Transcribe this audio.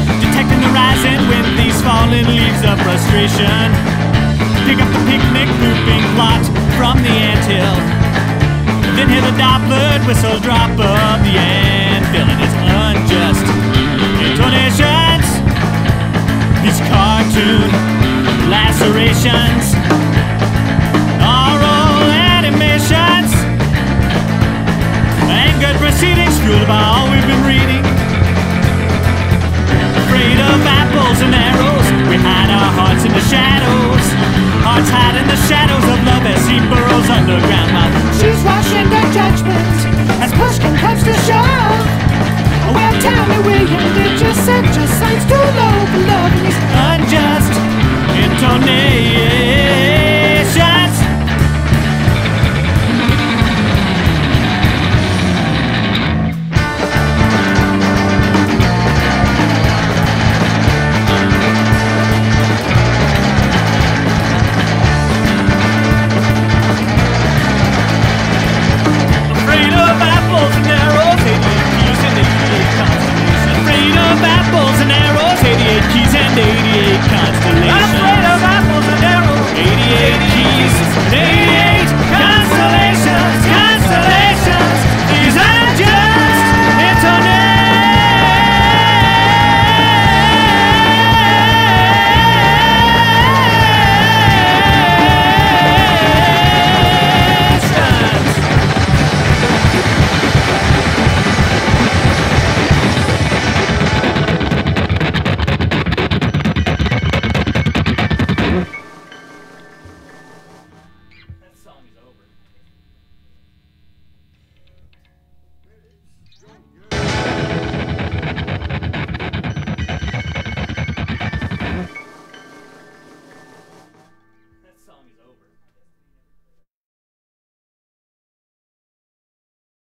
detecting the rising wind, these fallen leaves of frustration. Pick up the picnic grouping plot from the anthill, then hear the Doppler whistle drop of the anvil, and it's unjust intonations, these cartoon lacerations, oral animations, angered proceedings fueled by all we've been reading. Afraid of apples and arrows, we hide our hearts in the shadows. Hearts hide in the shadows of love as he burrows underground while she's rushing to judgment as push comes to shove. We have time to wait and it just said just signs to love.